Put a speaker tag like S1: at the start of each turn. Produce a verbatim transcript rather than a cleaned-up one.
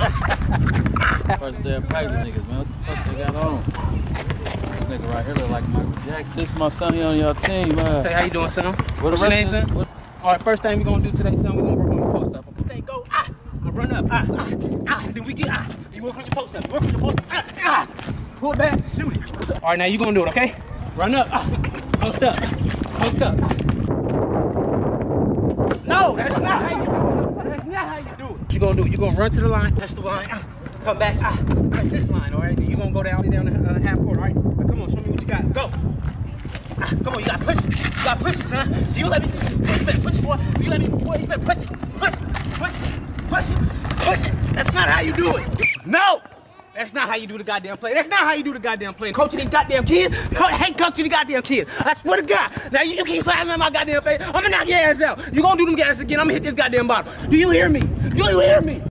S1: First day of practice, niggas, man. What the fuck they got on? This nigga right here look like Michael Jackson. This is my son, he on your team, man.
S2: Hey, how you doing, son?
S1: What
S2: What's your name, son?
S1: What?
S2: All right, first thing we're gonna do today, son, we're gonna work on your post up. Okay? Say go, ah, I run up, ah, ah, ah, then we get, ah, you work on your post up, work on your post up, ah, ah, pull it back, shoot it. All right, now you gonna do it, okay? Run up, ah, post up, post up. No, that's not how you do it. That's not how you do it. What you gonna do? You gonna run to the line, touch the line, ah, come back, ah, touch this line, all right? Then you gonna go down, down the uh, half court, all right? Now, come on, show me what you got. Go. Ah, come on, you gotta push it. You gotta push it, son. Do you let me? Boy, you better push it, boy. You let me, boy. You better push it. Push it. Push it. Push it. Push it. That's not how you do it. No. That's not how you do the goddamn play. That's not how you do the goddamn play. Coaching these goddamn kids. I hate coaching these goddamn kids. I swear to God. Now you, you keep slapping on my goddamn face. I'm gonna knock your ass out. You gonna do them gas again. I'm gonna hit this goddamn bottle. Do you hear me? Do you hear me?